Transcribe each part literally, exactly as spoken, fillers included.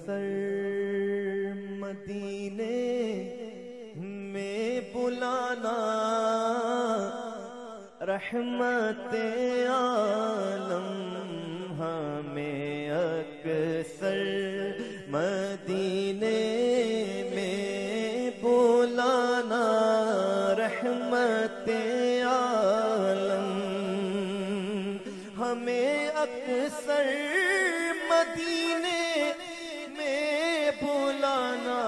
اکثر مدینے میں بلانا، رحمت عالم ہمیں اکثر مدینے میں بلانا، رحمت عالم ہمیں اکثر مدینے میں بلانا،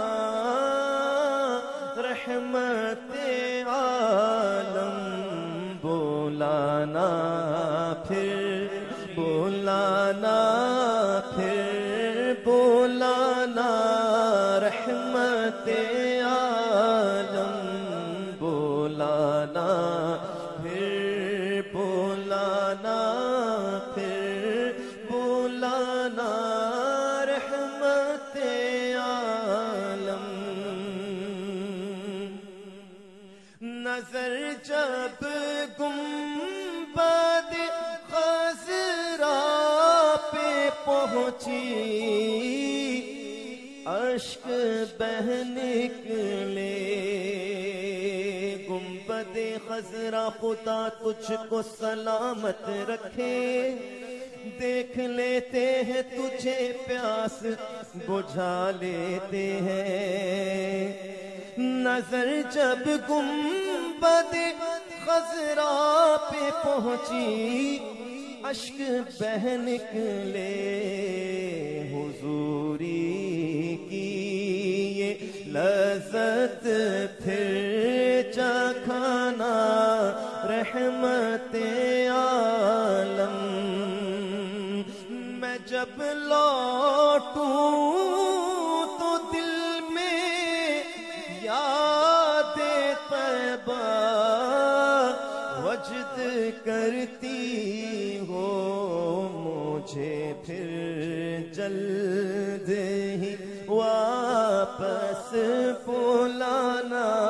رحمت عالم بلانا، پھر بلانا، پھر بلانا، رحمت عالم بلانا، پھر بلانا، پھر بلانا، رحمت عالم۔ نظر جب گنبد خضرا پہ پہنچی، اشک بہ نکلے، گنبد خضرا خدا تجھ کو سلامت رکھے، دیکھ لیتے ہیں تجھے پیاس بجھا لیتے ہیں۔ نظر جب گنبد خضرا پہ پہنچی، اشک بہ نکلے، حضوری کی یہ لذت پھر چکھانا، رحمت عالم۔ میں جب لوٹوں تو دل میں یاد طیبہ وجد کرتی ہو، مجھے پھر جلد ہی واپس بلانا،